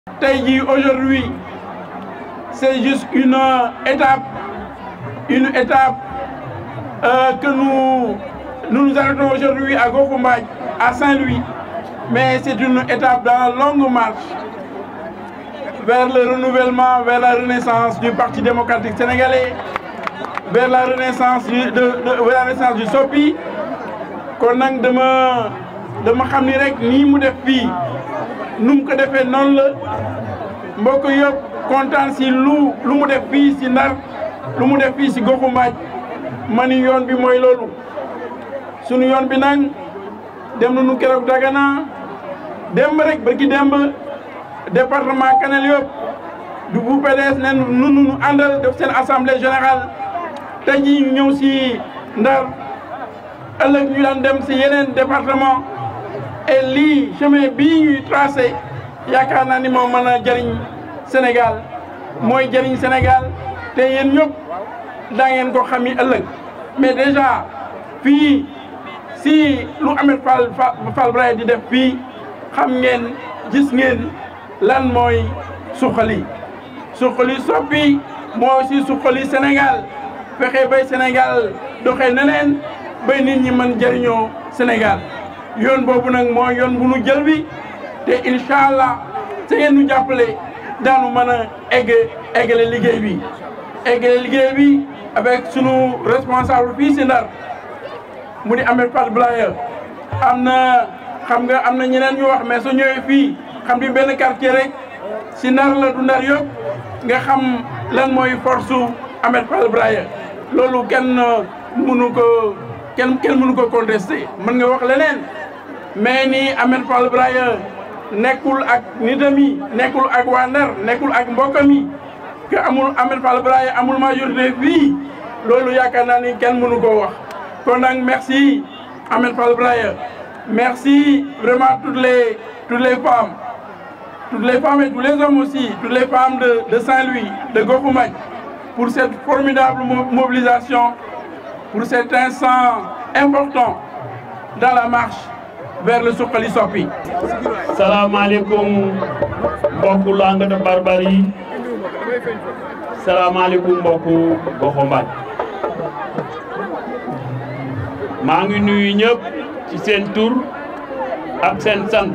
Aujourd'hui, c'est juste une étape que nous arrêtons aujourd'hui à Gokoumbaye, à Saint-Louis, mais c'est une étape dans la longue marche vers le renouvellement, vers la renaissance du Parti démocratique sénégalais, vers la renaissance du SOPI. kon nag dama xam ni rek nii mu def fii nu mu ko defee noonu la mbokk yëpp kontaan si lu mu def fii si Ndar lu mu def fii si Gokoumbaye ma ni yoon bi mooy loolu sunu yoon bi nag dem nañu keroog Dagana demb rek ba ki demb département Kanel yëpp du bu PDS ne nu àndal def seen assemblée générale tey jii ñu ñëw si Ndar ëllëg ñu daan dem si yeneen département et lii chemin bii ñuy tracé yaakaar naa ni moo mën a jëriñ Sénégal mooy jëriñ Sénégal te yéen ñëpp daa ngeen ko xam yi ëllëg mais déjà fii si lu Ahmed Fall Braya di def fii xam ngeen gis ngeen lan mooy suqali SOPI moo aussi suqali Sénégal fexe bay Sénégal doxee neneen bay nit ñi mën jëriñoo Sénégal yoon boobu nag mooy yoon bu nu jël bi te incha allah te ngeen nu jàppale daanu mën a eggale liggéey bi avec sunu responsable fii si Ndar mu di Ahmed Fall Braya am na ñeneen ñu wax mais su ñëwee fii xam ni benn quartier rek si Ndar la du Ndar yëpp nga xam lan mooy force su Ahmed Fall Braya loolu kenn mënu ko contesté mën nga wax leneen mais ni Ahmed Fall Braya nekkul ak nitam yi nekkul ak waa Ndar nekkul ak mbokkam yi que amul Ahmed Fall Braya amul majorité fii loolu yaakaar naa ni kenn mënu koo wax kon nag merci Ahmed Fall Braya merci vraiment toutes les femmes et tous les hommes aussi toutes les femmes de Saint-Louis de Gokoumbaye pour cette formidable mobilisation pour cet instant important dans la marche vers le Suqali SOPI. Salaamaaleykum mbokku Langue de Barbarie salaamaaleykum mbokku Gokoumbaye maa ngi nuyu ñëpp ci seen tur ak seen sant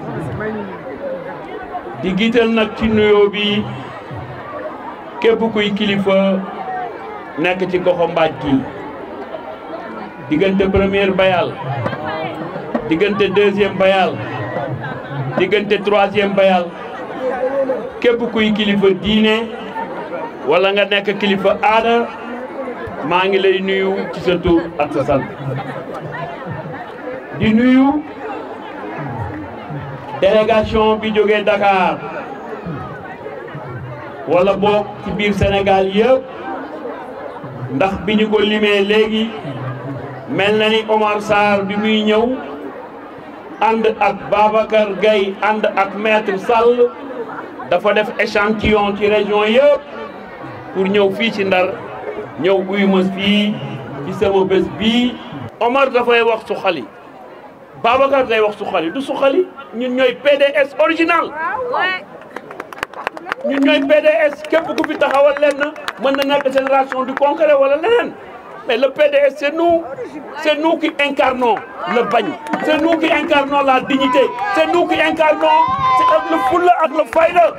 di giital nag ci nuyoo bi képp kuy kilifa nekk ci Gokoumbaye gi diggante première bayal diggante deuxième bayal diggante troisième bayal képp kuy kilifa diine wala nga nekk kilifa aada maa ngi lay nuyu ci sa tur ak sa sant di nuyu délégation bi jógee Dakar wala boog ci biir Sénégal yëpp ndax bi ñu ko limee léegi mel na ni Omar Sarr bi muy ñëw ànd ak Babacar Gaye ànd ak Maître Sall dafa def échantillon ci région yëpp pour ñëw fii ci Ndar ñëw uyu ma fii ci sama bés bii. Omar dafay wax suqali Babacar day wax suqali du suqali ñun ñooy PDS original ñun ñooy PDS képp ku fi taxawal leen mën na nekk génération du concret wala leneen. Mais le PDS, c'est nous qui incarnons le bagne, c'est nous qui incarnons la dignité, c'est nous qui incarnons le fulla ak le fayda.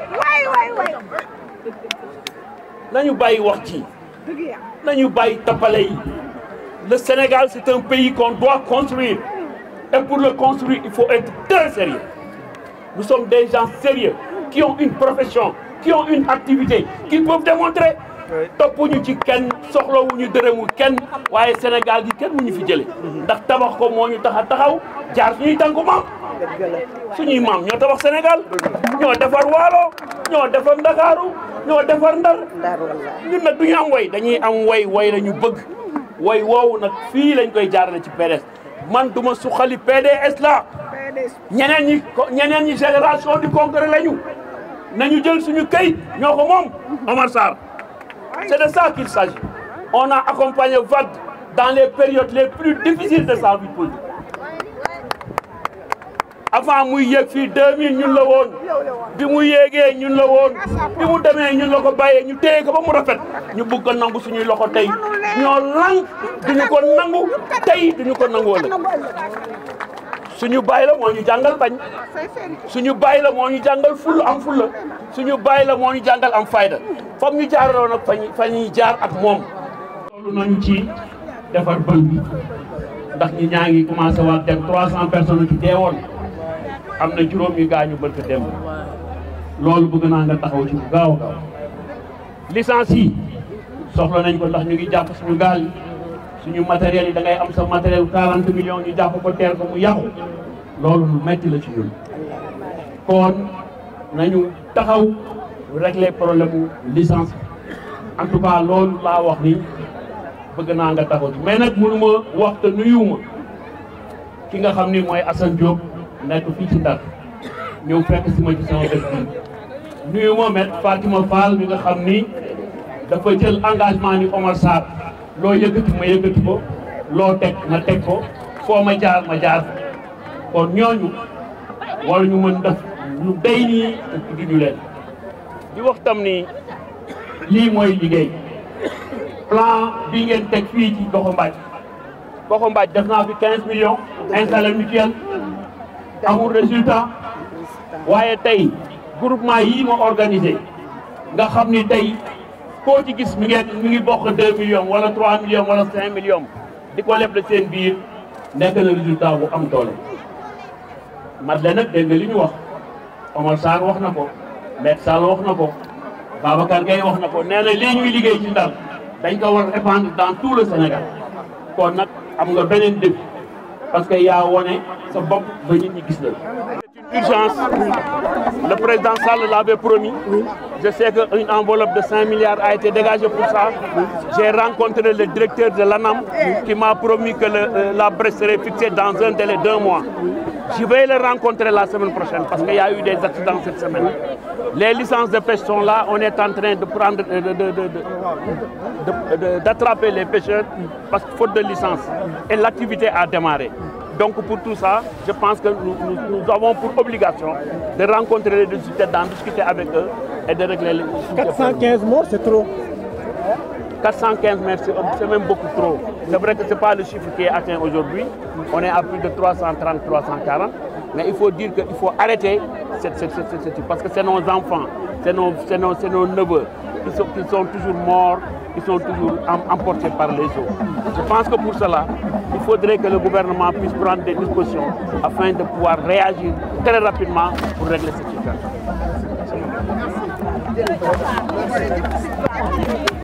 Nañu bàyyi wax ci nañu bàyyi tappale yi. Le Sénégal, c'est un pays qu'on doit construire. Et pour le construire, il faut être très sérieux. Nous sommes des gens sérieux, qui ont une profession, qui ont une activité, qui peuvent démontrer. toppuñu ci kenn soxlawuñu dërëmu kenn waaye Sénégal gi kenn mu ñu fi jële ndax tabax ko moo ñu tax a taxaw jaar suñuy tànku maam suñuy maam ñoo tabax Sénégal ñoo defar Waalo ñoo defar Ndakaaru ñoo defar Ndar ñun nag duñu am way dañuy am way la ñu bëgg way woowu nag fii lañ koy jaarale ci PDS man duma suqali PDS la ñeneen ñi génération du congrès lañu nañu jël suñu kayit ñoo ko moom Omar Sarr. C'est de ça qu'il s'agit. On a accompagné Wade dans les périodes les plus difficiles de sa vie politique. avant muy yéeg fii 2000 ñun la woon bi mu yéegee ñun la woon bi mu demee ñun la ko bàyyee ñu téye ko ba mu rafet ñu bëgg ko nangu suñuy loxo tey ñoo lank duñu ko nangu tey duñu ko nangu wala suñu bàyyi la moo ñu jàngal bañ suñu bàyyi la moo ñu jàngal fulla am fulla suñu bàyyi la moo ñu jàngal am fayda fam ñu jaaraloo nag fa ñuy jaar ak moom loolu nañu ci defar bël bi ndax ñi ñaa ngi commencé waat dem 300 personnes ci deewoon am na juróom yu gaañu bërka dem loolu bëgg naa nga taxaw ci bu gaaw a gaaw licence yi soxla nañ ko ndax ñu ngi jàpp suñu gaal yi suñu matériel yi da ngay am sa matériel 40 millions ñu jàpp ko teel ko mu yàqu loolu lu metti la ci ñun kon nañu taxaw régler problème mu licence en tout cas loolu laa wax ni bëgg naa nga taxaw ci mais nag mënuma wax te nuyuwuma ki nga xam ni mooy Assane Diop nekk fii ci Ndar ñëw fekk si ma ci sama dëkk bi nuyuwuma met Fatima Fall mi nga xam ni dafa jël engagement ni Omar Sarr loo yëkkati ma yëkkati ko loo teg ma teg ko foo ma jaar kon ñooñu wala ñu mën def lu day nii te duñu leen di wax tam ni lii mooy liggéey plan bi ngeen teg fii ci Goxu Mbaaj def naa fi 15 millions installé mutuel amul résultat waaye tey groupement yii ma organisé nga xam ni tey koo ci gis mi ngi bokk 2 millions wala 3 millions wala 5 millions di ko leble seen biir nekk na résultat bu am doole. Madeleine nag dégg nga li ñu wax Omar Sarr wax na ko Maître Sall wax na ko Babacar Gueye wax na ko nee na lii ñuy liggéey ci Ndar dañ ko war a répandre dans tout le Sénégal kon nag am nga beneen défi parce que yaa wone sa bopp ba nit ñi gis la. C'est une urgence. Le président Sall l'avait promis. Je sais qu'une enveloppe de 5 milliards a été dégagée pour ça. J'ai rencontré le directeur de l'ANAM qui m'a promis que la brèche serait fixée dans un délai d'1 mois. Je vais le rencontrer la semaine prochaine parce qu'il y a eu des accidents cette semaine. Les licences de pêche sont là. On est en train de prendre, d'attraper les pêcheurs parce que faute de licence. Et l'activité a démarré. Donc pour tout ça, je pense que nous avons pour obligation de rencontrer les sociétés, d'en discuter avec eux et de régler les soucis. 415 morts, c'est trop. 415 morts, c'est même beaucoup trop. C'est vrai que ce n'est pas le chiffre qui est atteint aujourd'hui. On est à plus de 330, 340. Mais il faut dire qu'il faut arrêter parce que c'est nos enfants, c'est nos neveux qui sont toujours morts, qui sont toujours emportés par les eaux. Je pense que pour cela, il faudrait que le gouvernement puisse prendre des dispositions afin de pouvoir réagir très rapidement pour régler cette situation.